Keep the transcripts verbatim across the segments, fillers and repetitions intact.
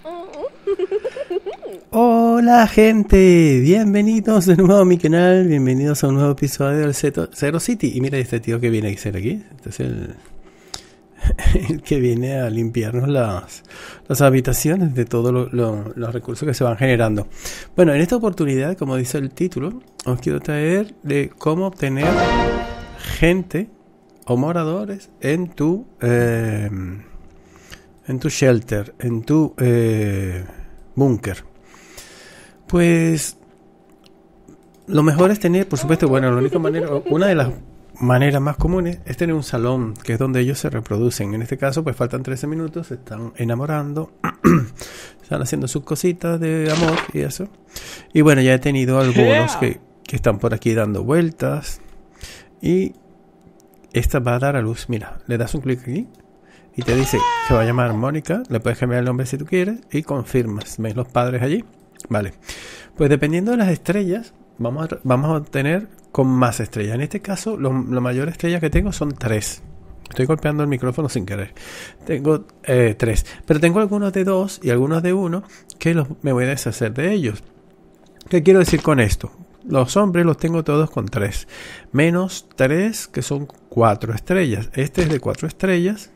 Hola gente, bienvenidos de nuevo a mi canal, bienvenidos a un nuevo episodio del Zero City. Y mira este tío que viene a hacer aquí, este es el, el que viene a limpiarnos las, las habitaciones de todos lo, lo, los recursos que se van generando. Bueno, en esta oportunidad, como dice el título, os quiero traer de cómo obtener gente o moradores en tu eh, en tu shelter, en tu eh, búnker. Pues lo mejor es tener, por supuesto, bueno, la única manera, una de las maneras más comunes es tener un salón, que es donde ellos se reproducen. En este caso, pues faltan trece minutos, se están enamorando, están haciendo sus cositas de amor y eso. Y bueno, ya he tenido algunos que, que están por aquí dando vueltas. Y esta va a dar a luz, mira, le das un clic aquí y te dice que va a llamar Mónica, le puedes cambiar el nombre si tú quieres y confirmas. ¿Veis los padres allí? Vale, pues dependiendo de las estrellas vamos a, vamos a obtener con más estrellas. En este caso lo, la mayor estrella que tengo son tres. Estoy golpeando el micrófono sin querer. Tengo eh, tres, pero tengo algunos de dos y algunos de uno que los, me voy a deshacer de ellos. ¿Qué quiero decir con esto? Los hombres los tengo todos con tres, menos tres que son cuatro estrellas. Este es de cuatro estrellas,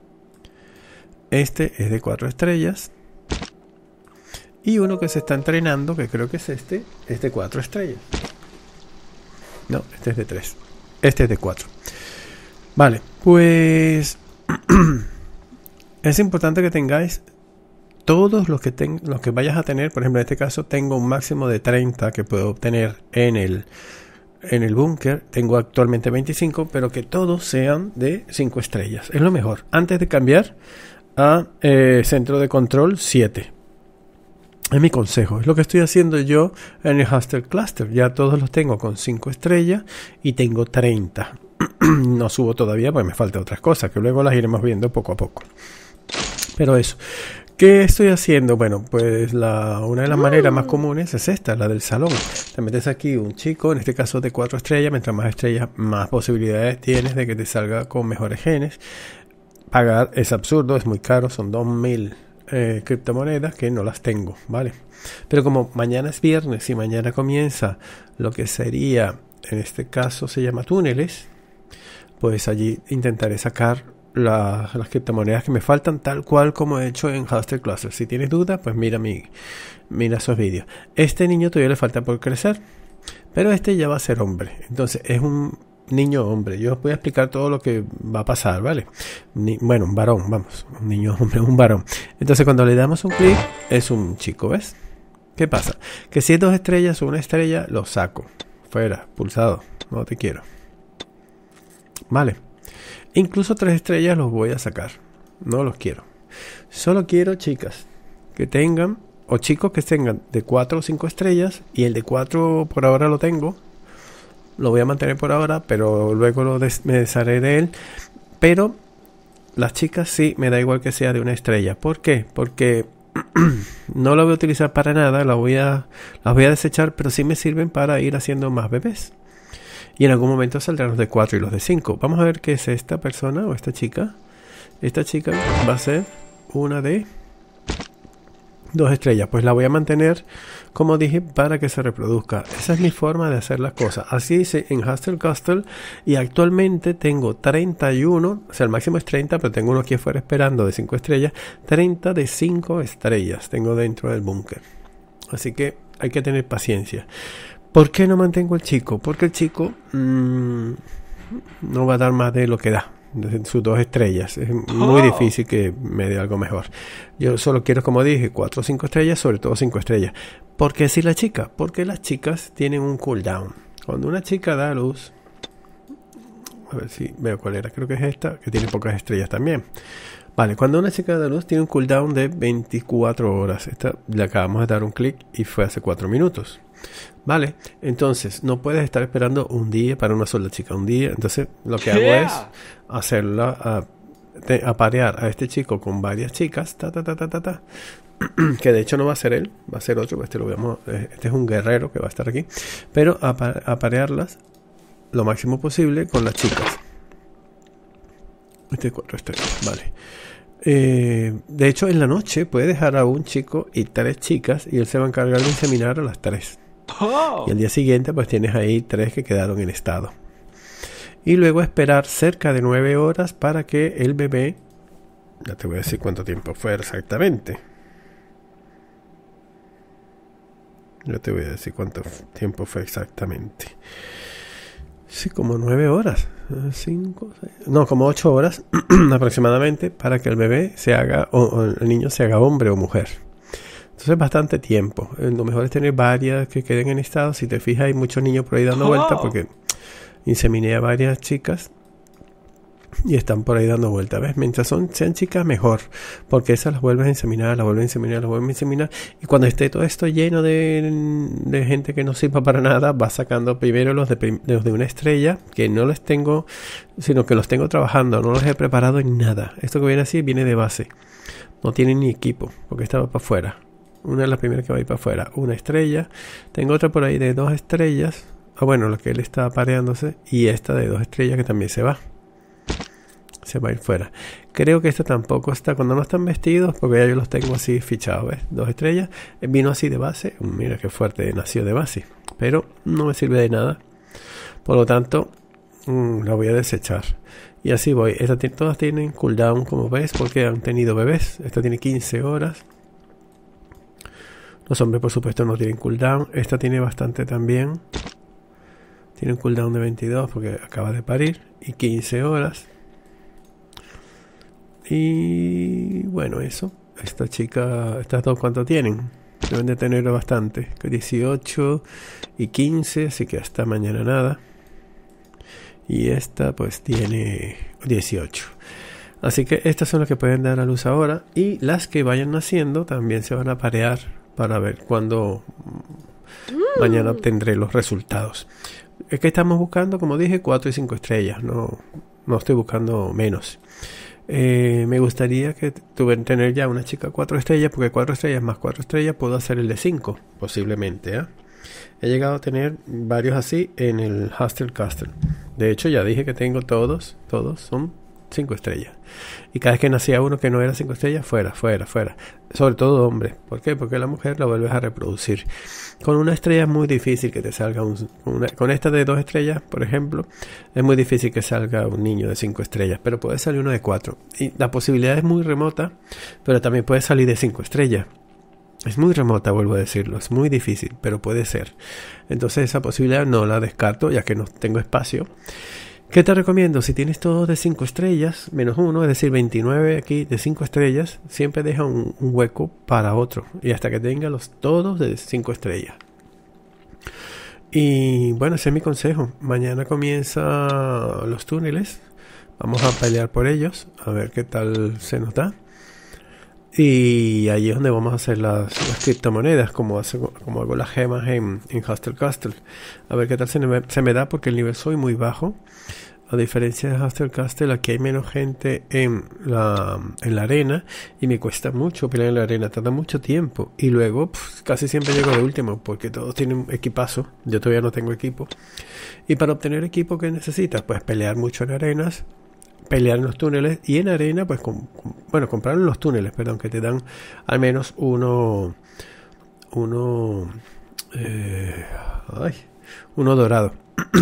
este es de cuatro estrellas. Y uno que se está entrenando, que creo que es este, es de cuatro estrellas. No, este es de tres. Este es de cuatro. Vale, pues es importante que tengáis todos los que, ten, los que vayas a tener. Por ejemplo, en este caso tengo un máximo de treinta que puedo obtener en el, en el búnker. Tengo actualmente veinticinco, pero que todos sean de cinco estrellas. Es lo mejor. Antes de cambiar a eh, centro de control siete. Es mi consejo, es lo que estoy haciendo yo en el Hustle Cluster. Ya todos los tengo con cinco estrellas y tengo treinta. No subo todavía porque me faltan otras cosas que luego las iremos viendo poco a poco. Pero eso, ¿qué estoy haciendo? Bueno, pues la, una de las maneras más comunes es esta, la del salón. Te metes aquí un chico, en este caso de cuatro estrellas. Mientras más estrellas, más posibilidades tienes de que te salga con mejores genes. Pagar es absurdo, es muy caro, son dos mil Eh, criptomonedas que no las tengo, ¿vale? Pero como mañana es viernes y mañana comienza lo que sería, en este caso se llama túneles, pues allí intentaré sacar la, las criptomonedas que me faltan tal cual como he hecho en Hustle Cluster. Si tienes dudas, pues mira mi, mira esos vídeos. Este niño todavía le falta por crecer, pero este ya va a ser hombre, entonces es un niño hombre. Yo os voy a explicar todo lo que va a pasar, ¿vale? Ni, bueno, un varón, vamos, un niño hombre, un varón. Entonces cuando le damos un clic es un chico, ¿ves? ¿Qué pasa? Que si es dos estrellas o una estrella, lo saco. Fuera, pulsado, no te quiero. Vale. Incluso tres estrellas los voy a sacar. No los quiero. Solo quiero chicas que tengan, o chicos que tengan de cuatro o cinco estrellas, y el de cuatro por ahora lo tengo. Lo voy a mantener por ahora, pero luego lo des me desharé de él. Pero las chicas sí, me da igual que sea de una estrella. ¿Por qué? Porque no la voy a utilizar para nada, la voy a, las voy a desechar, pero sí me sirven para ir haciendo más bebés. Y en algún momento saldrán los de cuatro y los de cinco. Vamos a ver qué es esta persona o esta chica. Esta chica va a ser una de dos estrellas, pues la voy a mantener, como dije, para que se reproduzca. Esa es mi forma de hacer las cosas. Así hice en Hustle Castle y actualmente tengo treinta y uno, o sea, el máximo es treinta, pero tengo uno aquí afuera esperando de cinco estrellas, treinta de cinco estrellas tengo dentro del búnker. Así que hay que tener paciencia. ¿Por qué no mantengo el chico? Porque el chico mmm, no va a dar más de lo que da. De sus dos estrellas, es muy difícil que me dé algo mejor. Yo solo quiero, como dije, cuatro o cinco estrellas, sobre todo cinco estrellas. ¿Por qué si la chica? Porque las chicas tienen un cooldown. Cuando una chica da a luz, a ver si veo cuál era, creo que es esta, que tiene pocas estrellas también. Vale, cuando una chica da a luz tiene un cooldown de veinticuatro horas. Esta le acabamos de dar un clic y fue hace cuatro minutos. Vale, entonces no puedes estar esperando un día para una sola chica, un día. Entonces lo que hago yeah. es hacerla a, te, aparear a este chico con varias chicas, ta, ta, ta, ta, ta, ta, que de hecho no va a ser él, va a ser otro. Este lo vemos, este es un guerrero que va a estar aquí, pero apa, aparearlas lo máximo posible con las chicas. Este es cuatro estrellas, vale. Eh, de hecho, en la noche puede dejar a un chico y tres chicas y él se va a encargar de inseminar a las tres. Oh. Y al día siguiente pues tienes ahí tres que quedaron en estado. Y luego esperar cerca de nueve horas para que el bebé, ya te voy a decir cuánto tiempo fue exactamente. Ya te voy a decir cuánto tiempo fue exactamente. Sí, como nueve horas. Cinco, seis, no, como ocho horas aproximadamente para que el bebé se haga, o, o el niño se haga hombre o mujer. Entonces bastante tiempo. Lo mejor es tener varias que queden en estado. Si te fijas, hay muchos niños por ahí dando Oh. vueltas porque inseminé a varias chicas y están por ahí dando vueltas. ¿Ves? Mientras son, sean chicas, mejor. Porque esas las vuelves a inseminar, las vuelves a inseminar, las vuelves a inseminar. Y cuando esté todo esto lleno de, de gente que no sirva para nada, vas sacando primero los de, prim- los de una estrella, que no les tengo, sino que los tengo trabajando. No los he preparado en nada. Esto que viene así viene de base. No tienen ni equipo, porque estaba para afuera. Una de las primeras que va a ir para afuera. Una estrella. Tengo otra por ahí de dos estrellas. Ah, bueno, lo que él está apareándose. Y esta de dos estrellas que también se va. Se va a ir fuera. Creo que esta tampoco está. Cuando no están vestidos, porque ya yo los tengo así fichados. ¿Ves? Dos estrellas. Vino así de base. Mira qué fuerte nació de base. Pero no me sirve de nada. Por lo tanto, mmm, la voy a desechar. Y así voy. Esta, todas tienen cooldown, como ves, porque han tenido bebés. Esta tiene quince horas. Los hombres, por supuesto, no tienen cooldown. Esta tiene bastante también. Tiene un cooldown de veintidós porque acaba de parir. Y quince horas. Y bueno, eso. Esta chica, estas dos, ¿cuánto tienen? Deben de tener bastante. dieciocho y quince, así que hasta mañana nada. Y esta pues tiene dieciocho. Así que estas son las que pueden dar a luz ahora. Y las que vayan naciendo también se van a parear para ver cuándo mm. mañana obtendré los resultados. Es que estamos buscando, como dije, cuatro y cinco estrellas. No, no estoy buscando menos. Eh, me gustaría que tuvieran tener ya una chica cuatro estrellas, porque cuatro estrellas más cuatro estrellas puedo hacer el de cinco, posiblemente. ¿eh? He llegado a tener varios así en el Hustle Castle. De hecho, ya dije que tengo todos, todos son cinco estrellas. Y cada vez que nacía uno que no era cinco estrellas, fuera, fuera, fuera. Sobre todo hombre. ¿Por qué? Porque la mujer la vuelves a reproducir. Con una estrella es muy difícil que te salga un... Una, con esta de dos estrellas, por ejemplo, es muy difícil que salga un niño de cinco estrellas. Pero puede salir uno de cuatro. Y la posibilidad es muy remota, pero también puede salir de cinco estrellas. Es muy remota, vuelvo a decirlo. Es muy difícil, pero puede ser. Entonces esa posibilidad no la descarto, ya que no tengo espacio. ¿Qué te recomiendo? Si tienes todos de cinco estrellas, menos uno, es decir, veintinueve aquí de cinco estrellas, siempre deja un, un hueco para otro. Y hasta que tenga los todos de cinco estrellas. Y bueno, ese es mi consejo. Mañana comienza los túneles. Vamos a pelear por ellos, a ver qué tal se nos da. Y ahí es donde vamos a hacer las, las criptomonedas, como, hace, como hago las gemas en, en Hustle Castle. A ver qué tal se me, se me da, porque el nivel soy muy bajo. A diferencia de Hustle Castle, aquí hay menos gente en la, en la arena y me cuesta mucho pelear en la arena, tarda mucho tiempo. Y luego pff, casi siempre llego de último, porque todos tienen equipazo. Yo todavía no tengo equipo. Y para obtener equipo, ¿qué necesitas? Pues pelear mucho en arenas, pelear en los túneles, y en arena pues com, com, bueno comprar en los túneles, perdón, que te dan al menos uno uno eh, ay, uno dorado.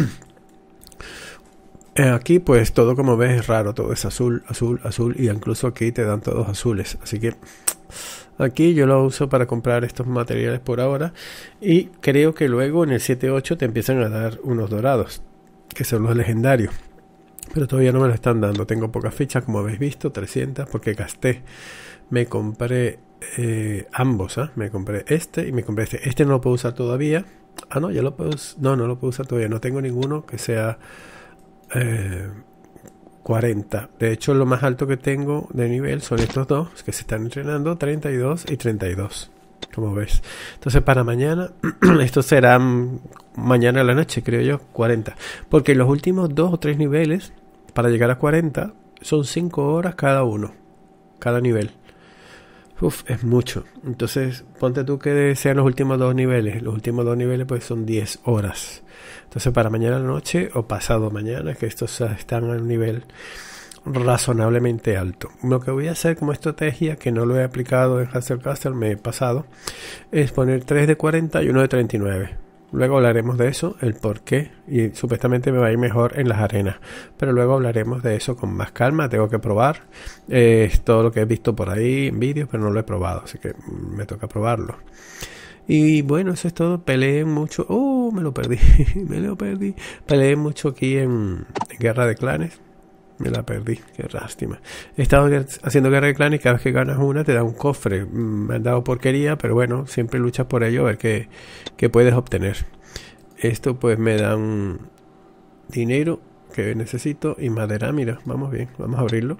Aquí pues todo, como ves, es raro, todo es azul, azul, azul, y incluso aquí te dan todos azules, así que aquí yo lo uso para comprar estos materiales por ahora, y creo que luego en el siete ocho te empiezan a dar unos dorados, que son los legendarios. Pero todavía no me lo están dando. Tengo pocas fichas, como habéis visto, trescientas, porque gasté. Me compré eh, ambos, ¿eh? Me compré este y me compré este. Este no lo puedo usar todavía. Ah, no, ya lo puedo usar. No, no lo puedo usar todavía. No tengo ninguno que sea eh, cuarenta. De hecho, lo más alto que tengo de nivel son estos dos, que se están entrenando, treinta y dos y treinta y dos. Como ves. Entonces para mañana, estos serán mañana a la noche, creo yo, cuarenta. Porque los últimos dos o tres niveles, para llegar a cuarenta, son cinco horas cada uno, cada nivel. Uf, es mucho. Entonces, ponte tú que sean los últimos dos niveles. Los últimos dos niveles pues son diez horas. Entonces para mañana a la noche o pasado mañana, que estos están al nivel razonablemente alto. Lo que voy a hacer como estrategia, que no lo he aplicado en Hustle Castle, me he pasado, es poner tres de cuarenta y uno de treinta y nueve. Luego hablaremos de eso, el por qué, y supuestamente me va a ir mejor en las arenas, pero luego hablaremos de eso con más calma. Tengo que probar, eh, es todo lo que he visto por ahí en vídeos, pero no lo he probado, así que me toca probarlo. Y bueno, eso es todo. Peleé mucho. Oh, me lo perdí. me lo perdí. Peleé mucho aquí en, en Guerra de Clanes. Me la perdí. Qué lástima. He estado haciendo Guerra de Clanes y cada vez que ganas una te da un cofre. Me han dado porquería, pero bueno, siempre luchas por ello a ver qué, qué puedes obtener. Esto pues me dan dinero que necesito y madera. Mira, vamos bien. Vamos a abrirlo.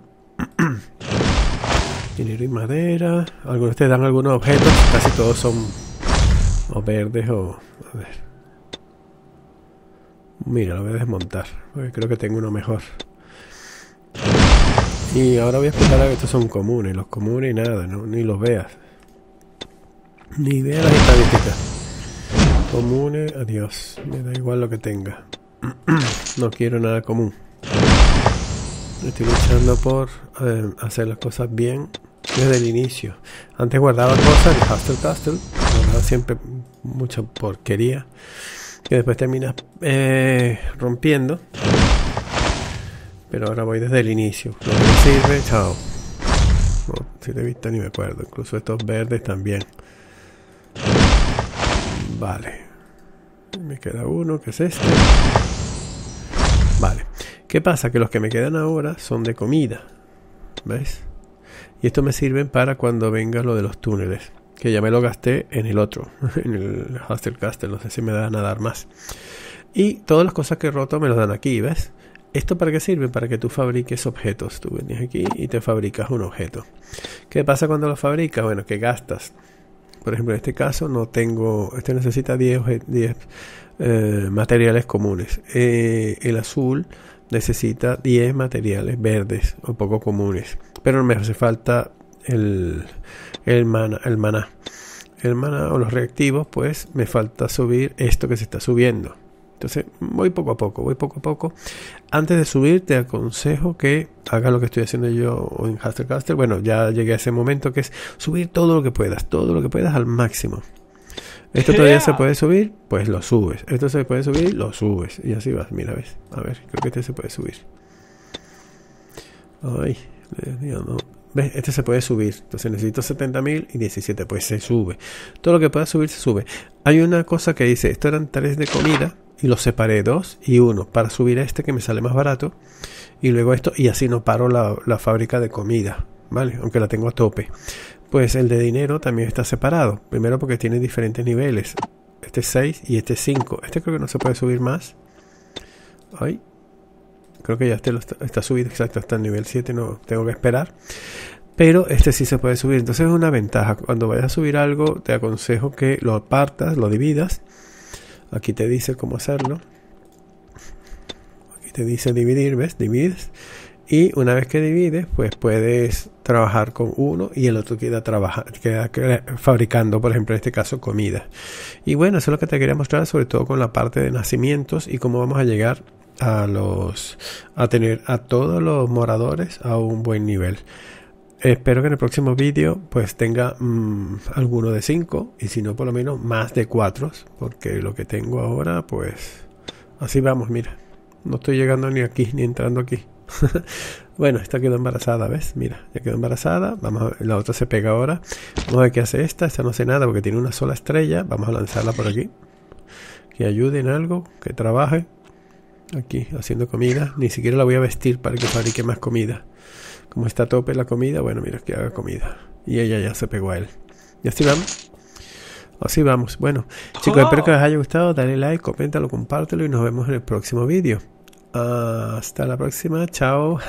Dinero y madera. Algunos te dan algunos objetos. Casi todos son o verdes o... A ver. Mira, lo voy a desmontar, porque creo que tengo uno mejor. Y ahora voy a explicar que estos son comunes. Los comunes nada, ¿no? Ni los veas. Ni veas las estadísticas. Comunes, adiós. Me da igual lo que tenga. No quiero nada común. Estoy luchando por eh, hacer las cosas bien desde el inicio. Antes guardaba cosas en Hustle Castle, guardaba siempre mucha porquería que después terminas eh, rompiendo. Pero ahora voy desde el inicio. Lo que me sirve, chao. No, si te he visto ni me acuerdo. Incluso estos verdes también. Vale. Me queda uno, que es este. Vale. ¿Qué pasa? Que los que me quedan ahora son de comida. ¿Ves? Y esto me sirven para cuando venga lo de los túneles. Que ya me lo gasté en el otro. En el Hustle Castle. No sé si me dan a dar más. Y todas las cosas que he roto me las dan aquí, ¿ves? ¿Esto para qué sirve? Para que tú fabriques objetos. Tú vienes aquí y te fabricas un objeto. ¿Qué pasa cuando lo fabricas? Bueno, que gastas. Por ejemplo, en este caso no tengo... Este necesita diez, diez eh, materiales comunes. Eh, el azul necesita diez materiales verdes o poco comunes. Pero me hace falta el, el, mana, el maná. El maná o los reactivos, pues me falta subir esto que se está subiendo. Entonces voy poco a poco, voy poco a poco. Antes de subir te aconsejo que hagas lo que estoy haciendo yo en Hustle Castle. Bueno, ya llegué a ese momento que es subir todo lo que puedas, todo lo que puedas al máximo. Esto todavía se puede subir, pues lo subes. Esto se puede subir, lo subes. Y así vas, mira, ves. A ver, creo que este se puede subir. Ay, Dios, no. ¿Ves? Este se puede subir. Entonces necesito setenta mil y diecisiete, pues se sube. Todo lo que pueda subir, se sube. Hay una cosa que dice, esto eran tres de comida. Y los separé dos y uno para subir a este que me sale más barato. Y luego esto, y así no paro la, la fábrica de comida, ¿vale? Aunque la tengo a tope. Pues el de dinero también está separado. Primero porque tiene diferentes niveles. Este es seis y este es cinco. Este creo que no se puede subir más. Ay. Creo que ya este lo está, está subido, exacto, hasta el nivel siete. No tengo que esperar. Pero este sí se puede subir. Entonces es una ventaja. Cuando vayas a subir algo, te aconsejo que lo apartas, lo dividas. Aquí te dice cómo hacerlo. Aquí te dice dividir, ¿ves? Divides. Y una vez que divides, pues puedes trabajar con uno y el otro queda, trabaja, queda fabricando, por ejemplo, en este caso, comida. Y bueno, eso es lo que te quería mostrar, sobre todo con la parte de nacimientos y cómo vamos a llegar a los a tener a todos los moradores a un buen nivel. Espero que en el próximo vídeo pues tenga mmm, alguno de cinco y si no por lo menos más de cuatro, porque lo que tengo ahora pues así vamos, mira, no estoy llegando ni aquí ni entrando aquí. Bueno, esta quedó embarazada, ¿ves? Mira, ya quedó embarazada. Vamos a ver, la otra se pega ahora. Vamos a ver qué hace esta. Esta no hace nada porque tiene una sola estrella. Vamos a lanzarla por aquí, que ayude en algo, que trabaje aquí haciendo comida. Ni siquiera la voy a vestir para que fabrique más comida. Como está a tope la comida, bueno, mira, que haga comida. Y ella ya se pegó a él. Y así vamos. Así vamos. Bueno, chicos, espero que les haya gustado. Dale like, coméntalo, compártelo y nos vemos en el próximo vídeo. Uh, hasta la próxima. Chao.